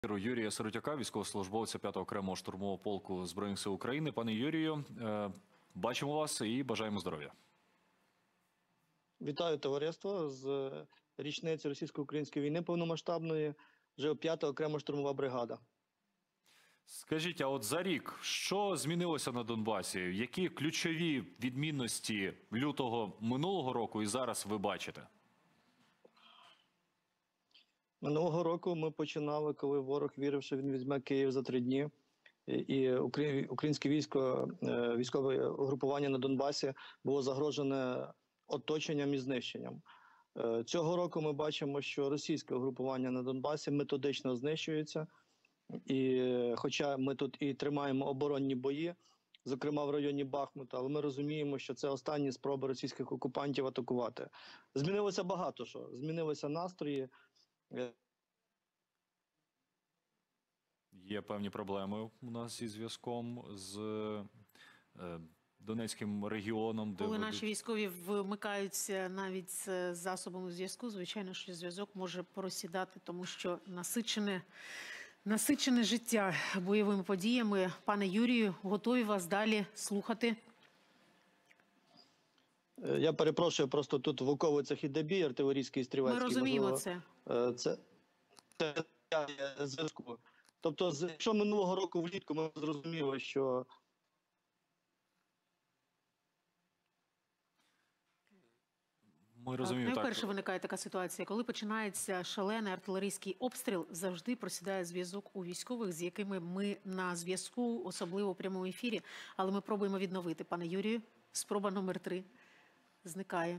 Юрія Сиротяка, військовослужбовця 5-го окремого штурмового полку Збройних сил України. Пане Юрію, бачимо вас і бажаємо здоров'я. Вітаю товариство з річниці російсько-української війни повномасштабної, вже 5-та окрема штурмова бригада. Скажіть, а от за рік, що змінилося на Донбасі? Які ключові відмінності лютого минулого року і зараз ви бачите? Минулого року ми починали, коли ворог вірив, що він візьме Київ за 3 дні. І українське військо, військове угрупування на Донбасі було загрожене оточенням і знищенням. Цього року ми бачимо, що російське угрупування на Донбасі методично знищується. І хоча ми тут і тримаємо оборонні бої, зокрема в районі Бахмута, але ми розуміємо, що це останні спроби російських окупантів атакувати. Змінилося багато що. Змінилися настрої. Є певні проблеми у нас зі зв'язком з Донецьким регіоном. Коли наші військові вмикаються навіть з засобами зв'язку, звичайно, що зв'язок може просідати, тому що насичене життя бойовими подіями. Пане Юрію, готові вас далі слухати? Я перепрошую, просто тут в оковицях іде бій артилерійський і стрілецький. Ми розуміємо можливо, це. Це зв'язку. Тобто, якщо минулого року влітку ми зрозуміли, що Ми розуміємо, так. Найперше виникає така ситуація, коли починається шалений артилерійський обстріл, завжди просідає зв'язок у військових, з якими ми на зв'язку, особливо у прямому ефірі, але ми пробуємо відновити. Пане Юрію, спроба номер 3 зникає.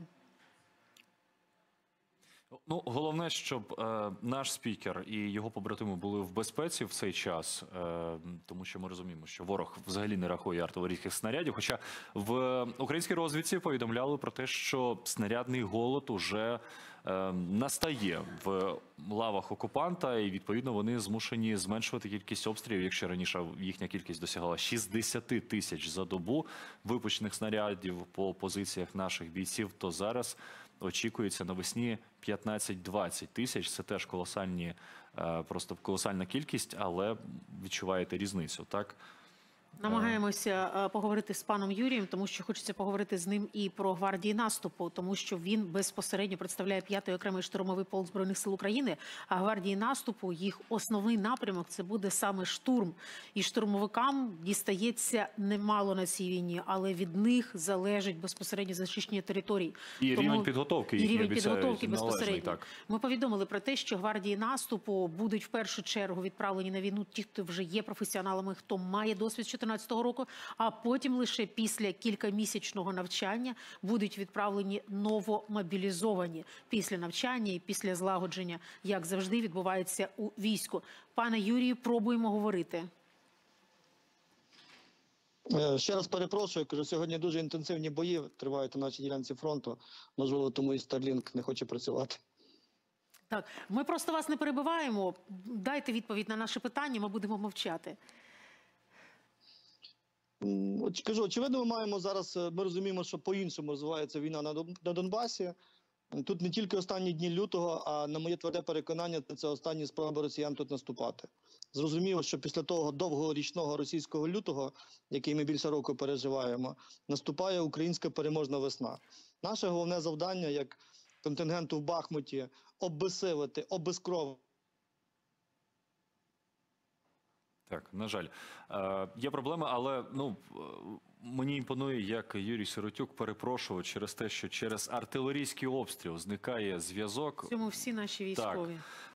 Ну, головне, щоб наш спікер і його побратими були в безпеці в цей час, тому що ми розуміємо, що ворог взагалі не рахує артилерійських снарядів. Хоча в українській розвідці повідомляли про те, що снарядний голод уже настає в лавах окупанта, і відповідно вони змушені зменшувати кількість обстрілів. Якщо раніше їхня кількість досягала 60 тисяч за добу випущених снарядів по позиціях наших бійців, то зараз очікується навесні 15-20 тисяч. Це теж просто колосальна кількість, але відчуваєте різницю, так? Намагаємося поговорити з паном Юрієм, тому що хочеться поговорити з ним і про гвардії наступу, тому що він безпосередньо представляє 5-й окремий штурмовий полк Збройних сил України, а гвардії наступу, їх основний напрямок – це буде саме штурм. І штурмовикам дістається немало на цій війні, але від них залежить безпосередньо захищення територій. І рівень підготовки їхній обіцяють належний, так. Ми повідомили про те, що гвардії наступу будуть в першу чергу відправлені на війну ті, хто вже є професіоналами, хто має досвід 2014 року, а потім лише після кількамісячного навчання будуть відправлені новомобілізовані після навчання і після злагодження, як завжди відбувається у війську. Пане Юрію, пробуємо говорити. Ще раз перепрошую, кажу, сьогодні дуже інтенсивні бої тривають на нашій ділянці фронту. Можливо, тому і Starlink не хоче працювати. Так, ми просто вас не перебиваємо. Дайте відповідь на наше питання, ми будемо мовчати. Кажу, очевидно, ми маємо зараз, ми розуміємо, що по-іншому розвивається війна на Донбасі. Тут не тільки останні дні лютого, а на моє тверде переконання, це останні спроби росіян тут наступати. Зрозуміло, що після того довгого річного російського лютого, який ми більше року переживаємо, наступає українська переможна весна. Наше головне завдання, як контингенту в Бахмуті, обезсилити, обезкровити. Так, на жаль. Є проблеми, але мені імпонує, як Юрій Сиротюк перепрошував через те, що через артилерійський обстріл зникає зв'язок. В цьому всі наші військові. Так.